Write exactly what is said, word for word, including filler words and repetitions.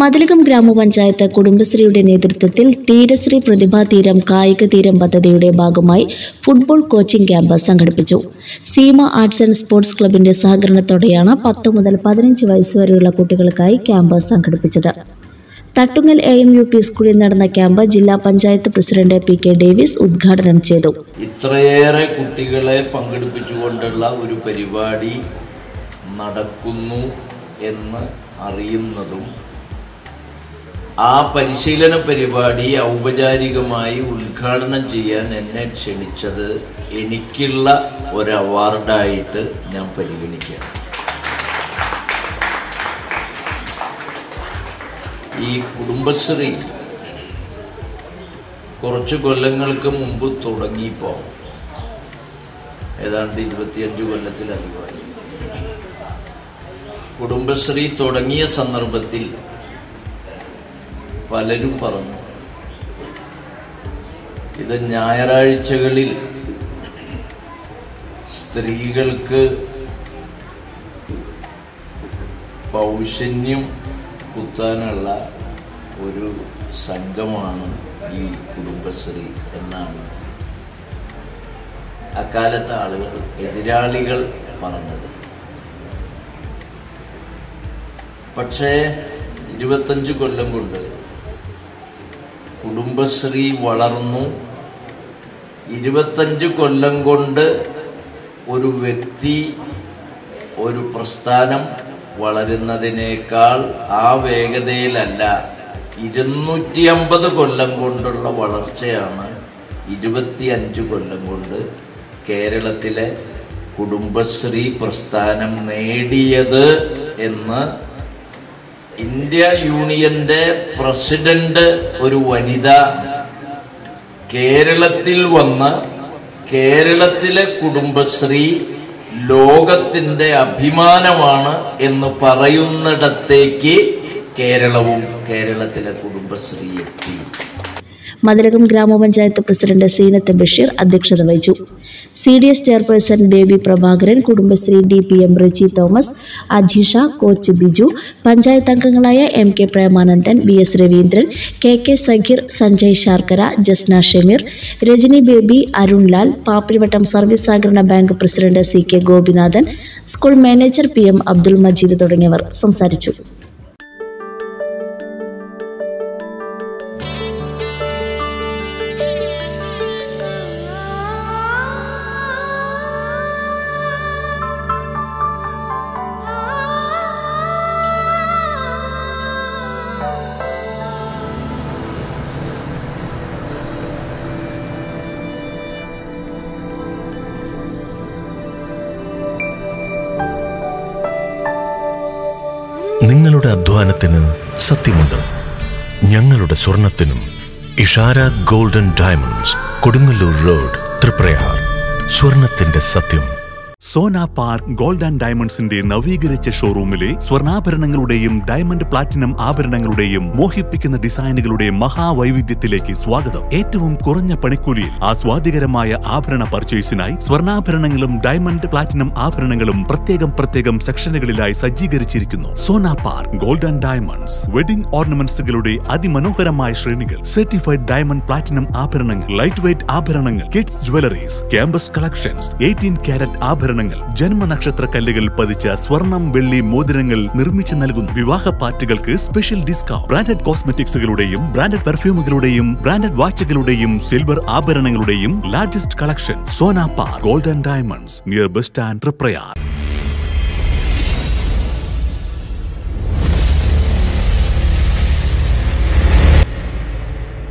മതിലകം ഗ്രാമപഞ്ചായത്ത് കുടുംബശ്രീയുടെ നേതൃത്വത്തിൽ തീരശ്രീ പ്രതിഭാ തീരം കായിക തീരം പദ്ധതിയുടെ ഭാഗമായി ഫുട്ബോൾ കോച്ചിംഗ് ക്യാമ്പ് സംഘടിപ്പിച്ചു. സീമ ആർട്സ് ആൻഡ് സ്പോർട്സ് ക്ലബിന്റെ സഹകരണത്തോടെയാണ് പത്ത് മുതൽ പതിനഞ്ച് വയസ്സുവരെയുള്ള കുട്ടികൾക്കായി ക്യാമ്പ് സംഘടിപ്പിച്ചത്. Thattungal A M U P സ്കൂളിൽ നടന്ന ക്യാമ്പ് ജില്ലാ panchayat president P K Davis ഉദ്ഘാടനം ചെയ്തു. ഇത്രയേറെ കുട്ടികളെ പങ്കെടുപ്പിച്ചുകൊണ്ടുള്ള ഒരു പരിപാടി നടക്കുന്നു എന്ന് അറിയുന്നതും ആ പരിശീലന പരിപാടി ഔപചാരികമായി ഉദ്ഘാടനം ചെയ്യാൻ എന്നെ ക്ഷണിച്ചത് എനിക്കുള്ള ഒരു അവാർഡായിട്ട് ഞാൻ പരിഗണിക്കുകയാണ്. ഈ കുടുംബശ്രീ കുറച്ചു കൊല്ലങ്ങൾക്ക് മുമ്പ് തുടങ്ങിയപ്പോൾ ഏതാണ്ട് ഇരുപത്തിയഞ്ച് കൊല്ലത്തിലധികമായി. കുടുംബശ്രീ തുടങ്ങിയ സന്ദർഭത്തിൽ പലരും പറഞ്ഞു, ഇത് ഞായറാഴ്ചകളിൽ സ്ത്രീകൾക്ക് പൗഷന്യം കുത്താനുള്ള ഒരു സംഘമാണ് ഈ കുടുംബശ്രീ എന്നാണ് അക്കാലത്തെ ആളുകൾ, എതിരാളികൾ പറഞ്ഞത്. പക്ഷേ ഇരുപത്തഞ്ച് കൊല്ലം കൊണ്ട് കുടുംബശ്രീ വളർന്നു. ഇരുപത്തഞ്ച് കൊല്ലം കൊണ്ട് ഒരു വ്യക്തി, ഒരു പ്രസ്ഥാനം വളരുന്നതിനേക്കാൾ ആ വേഗതയിലല്ല, ഇരുന്നൂറ്റി അമ്പത് കൊല്ലം കൊണ്ടുള്ള വളർച്ചയാണ് ഇരുപത്തിയഞ്ച് കൊല്ലം കൊണ്ട് കേരളത്തിലെ കുടുംബശ്രീ പ്രസ്ഥാനം നേടിയത് എന്ന് ഇന്ത്യ യൂണിയന്റെ പ്രസിഡന്റ് ഒരു വനിത കേരളത്തിൽ വന്ന് കേരളത്തിലെ കുടുംബശ്രീ ലോകത്തിന്റെ അഭിമാനമാണ് എന്ന് പറയുന്നിടത്തേക്ക് കേരളവും കേരളത്തിലെ കുടുംബശ്രീ എത്തി. മതിലകം ഗ്രാമപഞ്ചായത്ത് പ്രസിഡന്റ് സീനത്ത് ബഷീർ അധ്യക്ഷത വഹിച്ചു. C D S chairperson Baby Prabhakaran, Kudumbashree D P M Richie Thomas, Ajisha, coach Biju, panchayat അംഗങ്ങളായ M K Premanandan, B S Raveendran, K K Sageer, Sanjay Sharkkara, Jasna Shameer, Rajani Baby, Arunlal, Pappirivattam service സഹകരണ bank president C K Gopinathan, school manager P M Abdul Majeed തുടങ്ങിയവർ സംസാരിച്ചു. നിങ്ങളുടെ അധ്വാനത്തിന് സത്യമുണ്ട്, ഞങ്ങളുടെ സ്വർണത്തിനും. Ishara golden diamonds, Kodungallur road, Triprayar. സ്വർണത്തിന്റെ സത്യം. സോന പാർക്ക് ഗോൾഡ് ആൻഡ് ഡയമണ്ട്സിന്റെ നവീകരിച്ച ഷോറൂമിലെ സ്വർണ്ണാഭരണങ്ങളുടെയും ഡയമണ്ട് പ്ലാറ്റിനം ആഭരണങ്ങളുടെയും മോഹിപ്പിക്കുന്ന ഡിസൈനുകളുടെ മഹാവൈവിധ്യത്തിലേക്ക് സ്വാഗതം. ഏറ്റവും കുറഞ്ഞ പണിക്കൂലിയിൽ ആസ്വാദികരമായ ആഭരണ പർച്ചേസിനായി സ്വർണ്ണാഭരണങ്ങളും ഡയമണ്ട് പ്ലാറ്റിനം ആഭരണങ്ങളും പ്രത്യേകം പ്രത്യേകം സെക്ഷനുകളിലായി സജ്ജീകരിച്ചിരിക്കുന്നു. Sona park gold and diamonds. Wedding ഓർണമെന്റ്സുകളുടെ അതിമനോഹരമായ ശ്രേണികൾ, സർട്ടിഫൈഡ് ഡയമണ്ട് പ്ലാറ്റിനം ആഭരണങ്ങൾ, ലൈറ്റ് വെയ്റ്റ് ആഭരണങ്ങൾ, kids jewelleries, campus collections, eighteen carat ആഭരണങ്ങൾ, ജന്മനക്ഷത്ര കല്ലുകൾ പതിച്ച സ്വർണം, വെള്ളി മോതിരങ്ങൾ നിർമ്മിച്ചു നൽകുന്നു. വിവാഹ പാർട്ടികൾക്ക് സ്പെഷ്യൽ ഡിസ്കൗണ്ട്. ബ്രാൻഡഡ് കോസ്മെറ്റിക്സുകളുടെയും ബ്രാൻഡഡ് പെർഫ്യൂമുകളുടെയും ബ്രാൻഡഡ് വാച്ചുകളുടെയും സിൽവർ ആഭരണങ്ങളുടെയും largest collection. Sona park gold and diamonds, near bus stand, Triprayar.